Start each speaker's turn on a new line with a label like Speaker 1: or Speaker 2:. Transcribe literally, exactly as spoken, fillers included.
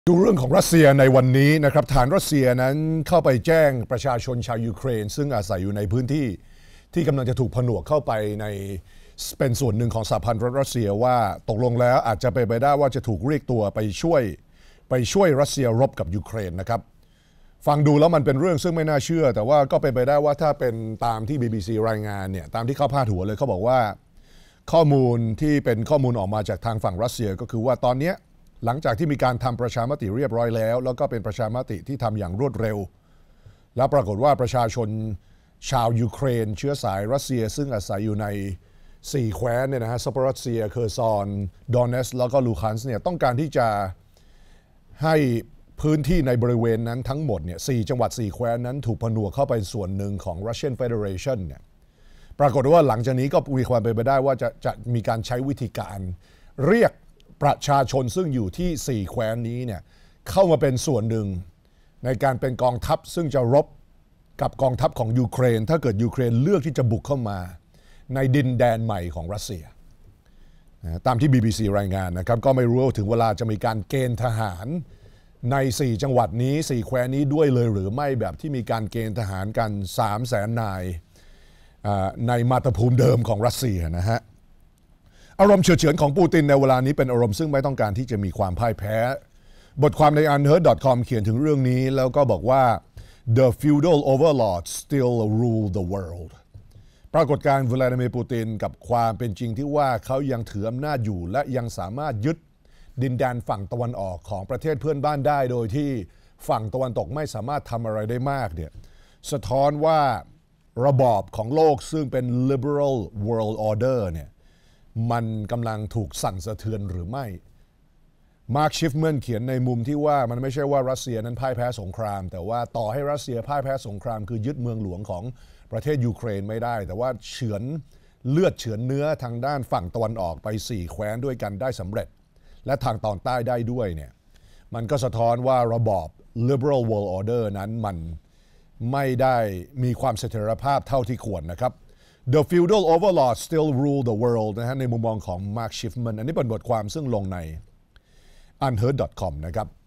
Speaker 1: ดูเรื่องของรัสเซียในวันนี้นะครับฐานรัสเซียนั้นเข้าไปแจ้งประชาชนชาวยูเครนซึ่งอาศัยอยู่ในพื้นที่ที่กำลังจะถูกผนวกเข้าไปในเป็นส่วนหนึ่งของสหพันธ์รัสเซียว่าตกลงแล้วอาจจะเป็นไปได้ว่าจะถูกเรียกตัวไปช่วยไปช่วยรัสเซียรบกับยูเครนนะครับฟังดูแล้วมันเป็นเรื่องซึ่งไม่น่าเชื่อแต่ว่าก็เป็นไปได้ว่าถ้าเป็นตามที่ บี บี ซี รายงานเนี่ยตามที่เขาพาดหัวเลยเขาบอกว่าข้อมูลที่เป็นข้อมูลออกมาจากทางฝั่งรัสเซียก็คือว่าตอนนี้หลังจากที่มีการทำประชามติเรียบร้อยแล้วแล้วก็เป็นประชามติที่ทำอย่างรวดเร็วแล้วปรากฏว่าประชาชนชาวยูเครนเชื้อสายรัสเซียซึ่งอาศัยอยู่ในสี่แคว้นเนี่ยนะฮะซาโปรัสเซียเคอร์ซอนดอนเนสแล้วก็ลูคันส์เนี่ยต้องการที่จะให้พื้นที่ในบริเวณนั้นทั้งหมดเนี่ยสี่จังหวัดสี่แคว้นนั้นถูกผนวกเข้าไปส่วนหนึ่งของ Russian Federation เนี่ยปรากฏว่าหลังจากนี้ก็มีความเป็นไปได้ว่าจะจะมีการใช้วิธีการเรียกประชาชนซึ่งอยู่ที่สี่แคว้นนี้เนี่ยเข้ามาเป็นส่วนหนึ่งในการเป็นกองทัพซึ่งจะรบกับกองทัพของยูเครนถ้าเกิดยูเครนเลือกที่จะบุกเข้ามาในดินแดนใหม่ของรัสเซียตามที่ บี บี ซี รายงานนะครับก็ไม่รู้ว่าถึงเวลาจะมีการเกณฑ์ทหารในสี่จังหวัดนี้สี่แคว้นนี้ด้วยเลยหรือไม่แบบที่มีการเกณฑ์ทหารกัน สามแสน นายในมาตุภูมิเดิมของรัสเซียนะฮะอารมณ์เฉื่อยเฉือนของปูตินในเวลานี้เป็นอารมณ์ซึ่งไม่ต้องการที่จะมีความพ่ายแพ้บทความใน อันเฮิร์ต ดอท คอม เขียนถึงเรื่องนี้แล้วก็บอกว่า the feudal overlords still rule the world ปรากฏการณ์วลาดิเมียร์ปูตินกับความเป็นจริงที่ว่าเขายังถืออำนาจอยู่และยังสามารถยึดดินแดนฝั่งตะวันออกของประเทศเพื่อนบ้านได้โดยที่ฝั่งตะวันตกไม่สามารถทำอะไรได้มากเนี่ยสะท้อนว่าระบอบของโลกซึ่งเป็น liberal world order เนี่ยมันกำลังถูกสั่นสะเทือนหรือไม่มาร์คชิฟแมนเขียนในมุมที่ว่ามันไม่ใช่ว่ารัสเซียนั้นพ่ายแพ้สงครามแต่ว่าต่อให้รัสเซียพ่ายแพ้สงครามคือยึดเมืองหลวงของประเทศยูเครนไม่ได้แต่ว่าเฉือนเลือดเฉือนเนื้อทางด้านฝั่งตะวันออกไปสี่แคว้นด้วยกันได้สำเร็จและทางตอนใต้ได้ด้วยเนี่ยมันก็สะท้อนว่าระบอบ liberal world order นั้นมันไม่ได้มีความเสถียรภาพเท่าที่ควรนะครับThe feudal overlords still rule the world นะฮะในมุมมองของ Mark Schiffman อันนี้เป็นบทความซึ่งลงใน อันเฮิร์ต ดอท คอม นะครับ